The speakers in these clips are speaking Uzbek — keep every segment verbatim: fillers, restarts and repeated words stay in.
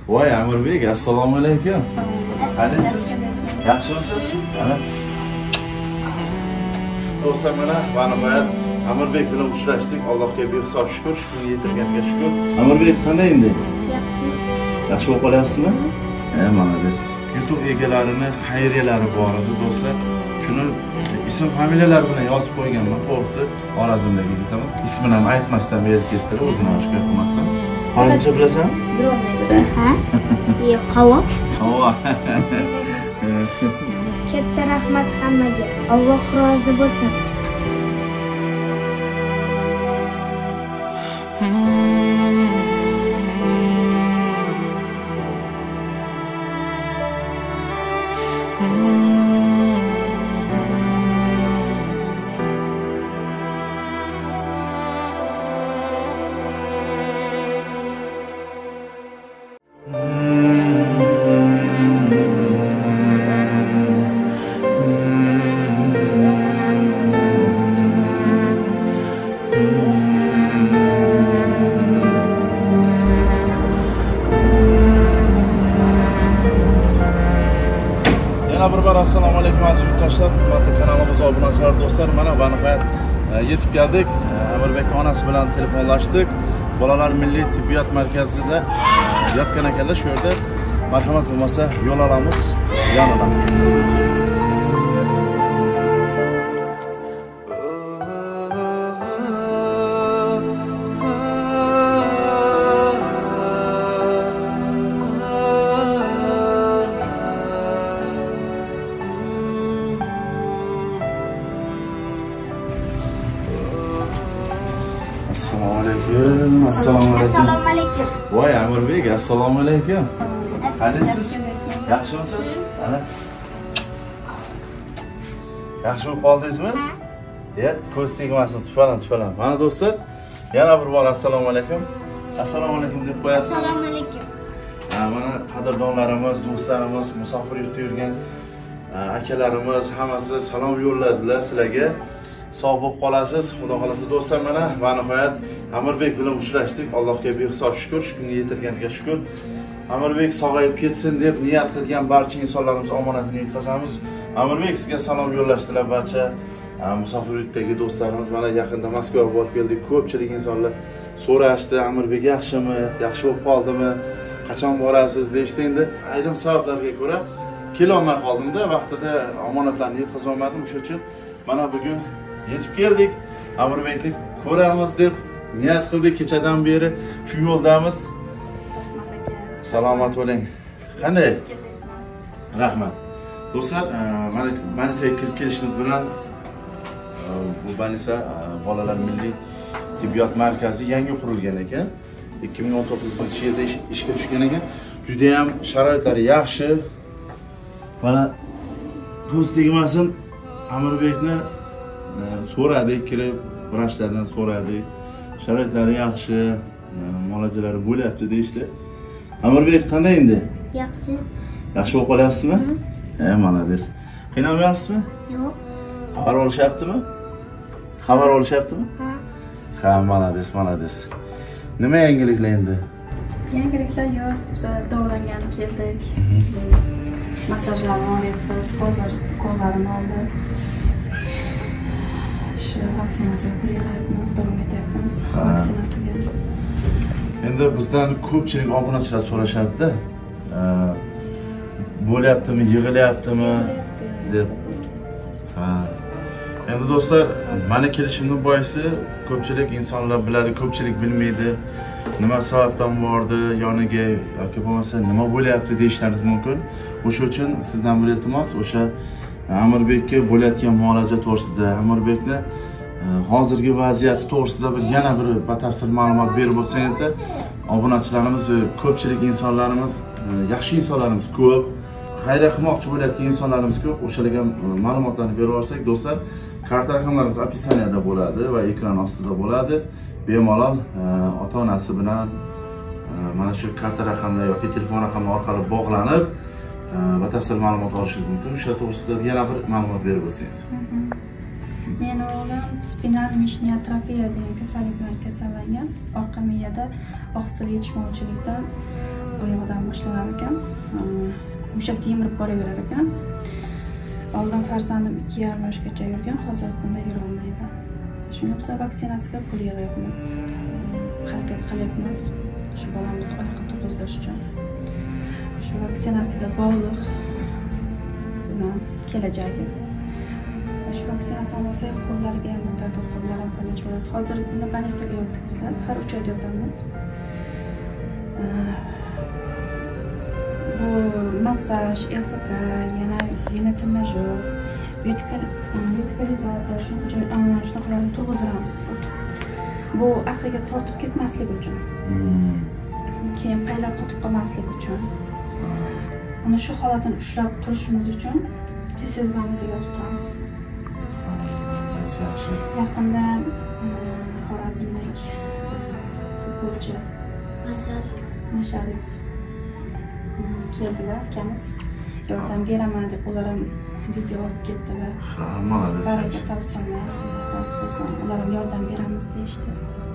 Voy Amirbek, assalomu alaykum. Qalisiz? Yaxshimisiz? Mana. Do'stlar, mana Vanihoyat Amirbek bilan uchrashdik. Allohga behisob shukr, shukr yetirganiga shukr. Amirbek qanday endi? Yaxshi. Yaxshi bo'lib qolyapsizmi? Ha, malades. YouTube egalarining xayriyalari bor edi, do'stlar. Shuni ism familiyalar bilan yozib qo'yganman. To'g'risi, Xorazmdagi yigitimiz ismini ham aytmasdan berib ketdilar, o'zini oshkor qilmasdan. Xorazmcha bilasanmi? Bilmayman. Ha? Yo'q, havo. Havo. Katta rahmat hammaga. Alloh rozi bo'lsin. Assalomu alaykum aziz yurtdoshlar, hurmatli kanalimiz obunachilar, do'stlar. Mana Vanihoyat yetib keldik. Amirbekning onasi bilan telefonlashdik. Bolalar milliy tibbiyot markazida yotgan ekanlar. Shu yerda marhamat bo'lmasa yo'l olamiz yonidan. Assalomu alaykum. Assalomu alaykum. Assalomu alaykum. Voy Amirbek, assalomu alaykum. Qalisiz? Yaxshimisiz? Mana. Yaxshi bo'lib qoldingizmi? Yet, ko'z tegmasin, tufalan, tufalan. Mana do'stlar, yana bir bor assalomu alaykum. Assalomu alaykum deb qo'yasiz. Assalomu alaykum. Mana qadrdonlarimiz, do'stlarimiz, musofir yurtda yurgan akalarimiz hammasi salom yo'lladilar sizlarga. Sog' bo'lib qolasiz. Xudo xolasa do'stlar, mana Vanihoyat Amirbek bilan uchrashdik. Allohga behisob shukr, shukrni yetirganiga shukr. Amirbek sog'ayib ketsin deb niyat qilgan barcha insonlarimiz omonatini yetkazamiz. Amirbek sizga salom yo'llashdilar barcha musofir yurtdagi do'stlarimiz. Mana yaqinda Moskvaga borib keldik. Ko'pchilik insonlar so'rashdi, Amirbek yaxshimi, yaxshi bo'lib qoldimi, qachon borasiz deyishdi. Endi ayrim sabablarga ko'ra kela olmay qoldimda, vaqtida omonatlarni yetkazib olmadim. Shuning uchun mana bugun yetib keldik. Amirbekni ko'ramiz deb niyat qildik kechadan beri. Shu yo'ldamiz. Salomat bo'ling. Qanday? Rahmat. Do'stlar, mana mana sizga kirib kelishimiz bilan bu banisa bolalar milliy tibbiyot markazi yangi qurilgan ekan. ikki ming o'n to'qqizinchi yilda ishga tushgan ekan. Juda ham sharoitlari yaxshi. Mana ko'z tegmasin, Amirbekni so'radik, kirib vrachlardan so'radik. Sharoitlari yaxshi, muolajalari bo'lyapti deyishdi. Amirbek qanday endi? Yaxshi. Yaxshi bo'lib qolyapsizmi? Ha, malades. Qiynalmayapsizmi? Yo'q. Xabar olishyaptimi? Xabar olishyaptimi? Ha. Ha, malades, malades. Nima yangiliklar endi? Yangiliklar yo'q. Biz davolangan keldik. Massajlarni olyapmiz. Hozir ukollarini oldik. Vaksinatsiya qilyapmiz, davom etyapmiz. Vaksinatsiyaga. Endi bizdan ko'pchilik obunachilar so'rashadi-da. Bo'lyaptimi, yig'ilyaptimi deb. Ha. Endi do'stlar, meni kelishimning boisi ko'pchilik insonlar biladi, ko'pchilik bilmaydi. Nima sababdan bordi yoniga yoki bo'lmasa nima bo'lyapti deyishlaringiz mumkin. O'sha uchun sizdan bir iltimos, o'sha Amirbekka bo'layotgan muolaja to'g'risida, Amirbekni hozirgi vaziyati to'g'risida bir yana bir batafsil ma'lumot berib o'tsangizda, obunachilarimiz, ko'pchilik insonlarimiz, yaxshi insonlarimiz ko'p, xayriya qilmoqchi bo'layotgan insonlarimiz ko'p. O'shalarga ma'lumotlarni berib olsak, do'stlar, karta raqamlarimiz opisaniyada bo'ladi va ekran ostida bo'ladi. Bemalol ota-onasi bilan mana shu karta raqamlar yoki telefon raqami orqali bog'lanib batafsil ma'lumot olishingiz mumkin. O'sha to'g'risida yana bir ma'lumot berib o'tsangiz. Meni o'g'lim spinal mishniya atrofiya degan kasallik bilan kasallangan. Orqa miyada oqsil yetishmovchilikdan oyog'idan boshlanar ekan. Mushak yemirib boraverar ekan. Oldin farzandim ikki yarim yoshgacha yurgan, hozirgi kunda yura olmaydi. Shuni biz vaksinasiga pul yig'yapmiz. Harakat qilyapmiz. Shu bolamizni oyoqqa turg'izish uchun. Shu vaksinasiga bog'liq bilan kelajagi. Shu vaksinasini olsak, qo'llariga ham o'tadi, qo'llar ham falaj bo'ladi. Hozirgi kunda больницаga yotdik bizlar, har uch oyda yotamiz. Bu massaj, L F K, yana venatomajor, vitkalizator, shunaqalarni turg'izamiz. Bu aqlga tortib ketmasligi uchun. Keyin paylar qotib qolmasligi uchun. Uni shu holatini ushlab turishimiz uchun tez-tez больницаga yotib turamiz. Yaqinda Xorazmlik futbolchi Masharif keldilar, akamiz yordam beraman deb ular ham video olib ketdilar. Ha, malades. Baraka topsinlar, ular ham yordam beramiz deyishdi.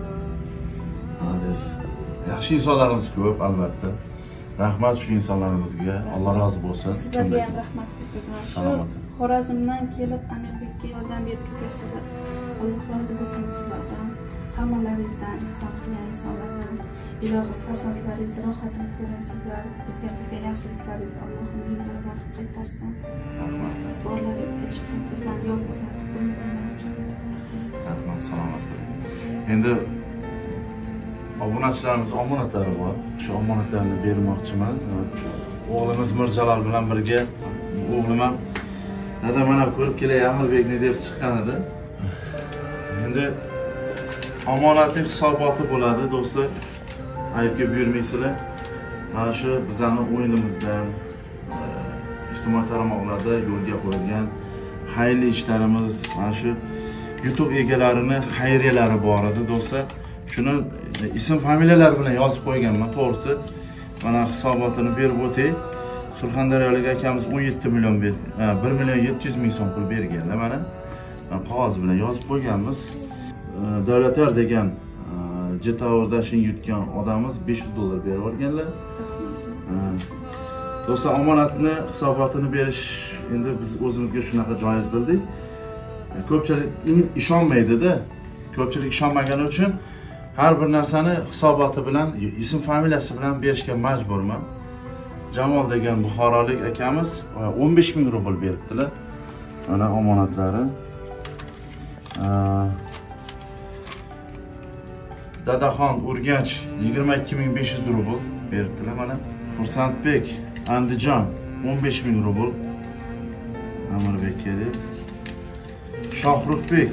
Malades. Yaxshi insonlarimiz ko'p, albatta. Rahmat shu insonlarimizga. Alloh rozi bo'lsin. Sizlarga ham rahmat aytaman. Shu Xorazmdan kelib Amirbekka yordam berib ketyapsizlar. Alloh rozi bo'lsin sizlardan. Hammalaringizdan, ihson qilgan insonlardan. Ilohim farzandlaringiz rohatini ko'ring sizlar. Bizga qilgan yaxshiliklaringizni Allohim ming barobar qaytarsin. Rahmat. Borlaringizga shukr. Bizlarni yolg'izlarni qo'ymasdan. Rahmat, salomat bo'ling. Endi obunachilarimiz omonatlari bor. Shu omonatlarni bermoqchiman. O'g'limiz Mirjalol bilan birga o'g'lim ham dada mana ko'rib kelay Amirbekni deb chiqqan edi. Endi omonatning hisoboti bo'ladi do'stlar. Aybga buyurmaysizlar. Mana shu bizning o'yinimizdan ijtimoiy tarmoqlarda yo'lga qo'yilgan xayrli ishlarimiz, mana shu YouTube egalarining xayriyalari bor edi do'stlar. Shuni ism familiyalar bilan yozib qo'yganman, to'g'risi. Mana hisobotini berib o'tay. Surxondaryolik akamiz o'n yetti million ber, bir million yetti yuz ming so'm pul berganlar mana. Qog'oz bilan yozib qo'yganmiz. Davlatlar degan Jetaurda shin yutgan odamimiz besh yuz dollar berib yuborganlar. Do'stlar, omonatni hisobotini berish endi biz o'zimizga shunaqa joiz bildik. Ko'pchilik ishonmaydi-da. Ko'pchilik ishonmagani uchun har bir narsani hisoboti bilan, ism familiyasi bilan berishga majburman. Jamol degan buxorolik akamiz o'n besh ming rubl beribdilar. Mana omonatlari. Dadaxon Urganch yigirma ikki ming besh yuz rubl beribdilar mana. Xursandbek Andijon o'n besh ming rubl. Amirbekka deb. Shohruxbek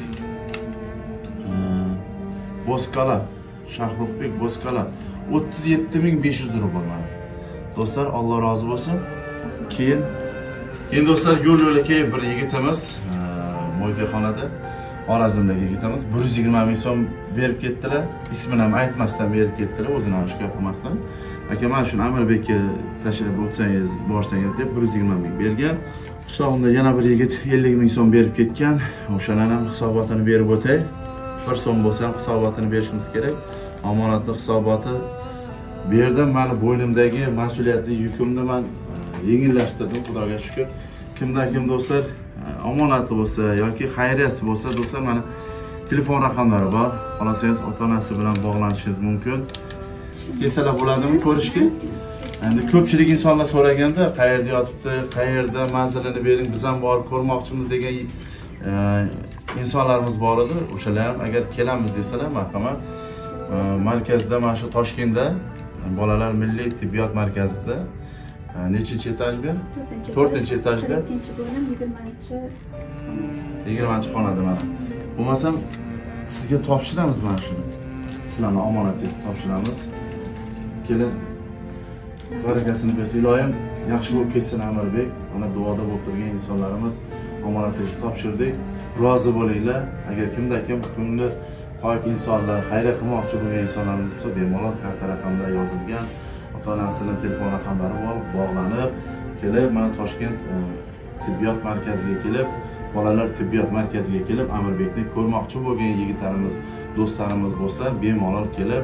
Boskala, Shohruxbek Boskala o'ttiz yetti ming besh yuz rubl mana. Do'stlar, Alloh rozi bo'lsin. Keyin keyin do'stlar, yo'l yo'lakay bir yigitimiz Mo'ygaxonada Xorazmdagi yigitimiz bir yuz yigirma ming so'm berib ketdilar. Ismini ham aytmasdan berib ketdilar, o'zini ham oshkor qilmasdan. Aka, mana shuni Amirbekka tashlab o'tsangiz, borsangiz deb bir yuz yigirma ming bergan. Qishlog'imda yana bir yigit ellik ming so'm berib ketgan. O'shalarning ham hisobotini berib o'tay. Bir so'm bo'lsa ham hisobotini berishimiz kerak. Omonatli hisoboti berdim, mani bo'ynimdagi mas'uliyatli yukimni men yengillashtirdim, Xudoga shukr. Kimdan kim do'stlar omonati bo'lsa yoki xayriyasi bo'lsa, do'stlar mana telefon raqamlari bor. Xohlasangiz ota-onasi bilan bog'lanishingiz mumkin. Kelsalar bo'ladimi ko'rishga? Endi ko'pchilik insonlar so'raganda, qayerda yotibdi, qayerda manzilini bering, biz ham borib ko'rmoqchimiz degan insonlarimiz bor edi. O'shalar ham agar kelamiz desalar, marhamat. Markazda, mana shu Toshkentda bolalar milliy tibbiyot markazida nechinchi etaj bu? to'rtinchi etajda. ikkinchi bo'lim yigirmanchi yigirmanchi xonada mana. Bo'lmasam sizga topshiramiz mana shuni. Sizlarning omonatingizni topshiramiz. Kelin barakasini bersin. Iloyim yaxshi bo'lib ketsin Amirbek. Mana duoda bo'lib turgan insonlarimiz omonatingizni topshirdik. Rozi bo'linglar. Agar kimda kim ko'ngli poyk insonlar, xayriya qilmoqchi bo'lgan insonlarimiz bo'lsa, bemalol karta raqamlar yozilgan, ota-onasining telefon raqamlari bor, bog'lanib kelib, mana Toshkent tibbiyot markaziga kelib, bolalar tibbiyot markaziga kelib, Amirbekni ko'rmoqchi bo'lgan yigitlarimiz, do'stlarimiz bo'lsa, bemalol kelib,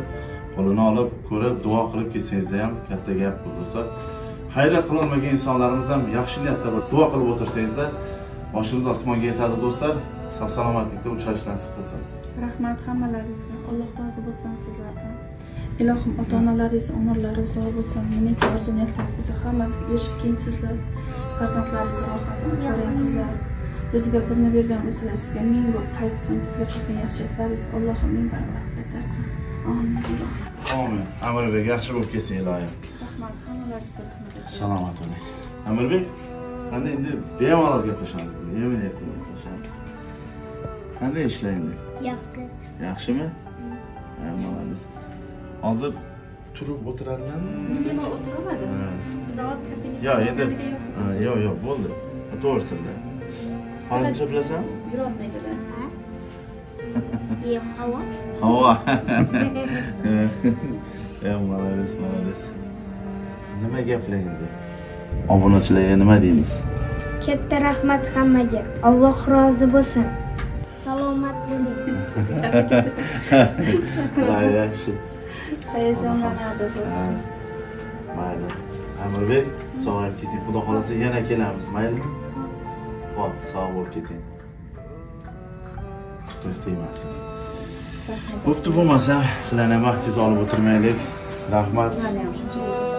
Qo'lini olib, ko'rib, duo qilib kelsangiz ham katta gap bu bo'lsa. Xayr qilolmagan insonlarimiz ham yaxshi niyatda bir duo qilib o'tirsangizda, boshimiz osmonga yetadi do'stlar. Sog' salomatlikda uchrash nasib qilsin. Rahmat hammalaringizga. Alloh rozi bo'lsin sizlardan. Ilohim ota-onalaringiz umrlari uzoq bo'lsin. Nimaki orzu niyatlaringiz bo'lsa hammasiga erishib kelinsizlar. Farzandlaringiz rohatini ko'ransizlar. Bizga pulni bergan bo'lsalar, sizga ming bo'lib qaytsin. Bizga qilgan yaxshiliklaringiz Allohim ming barobar qaytarsin. Amin. Amin. Amirbek yaxshi bo'lib kelsin ilohim. Rahmat hammalaringizga rahmat. Salomat bo'ling. Amirbek, qanday endi bemalol gaplashamiz, yemin-yemin gaplashamiz. Qanday ishlaydi? Yaxshi. Yaxshimi? Ha, молодец. Hozir turib o'tiradilarmi? Nima o'tiradi? Biz ovoz kabinasiga. Yo'q, endi. Yo'q, yo'q, bo'ldi. To'g'risida. Hozircha bilasan? Yurolmaydilar. Yo'q, havo. Havo. Ya, молодец, молодец. Nima gaplar endi? Obunachilarga nima deymiz? Katta rahmat hammaga. Alloh rozi bo'lsin. Salomat bo'ling. Ha, yaxshi. Hayajonlanadi bu. Mayli. Amirbek, sog'ayib keting. Xudo xolasa yana kelamiz, mayli? Xo'p, sog' bo'lib keting. To'staymasin. Bo'pti bo'lmasa, sizlarni vaqtingizni olib o'tirmaylik. Rahmat. Sizlarni ham shuncha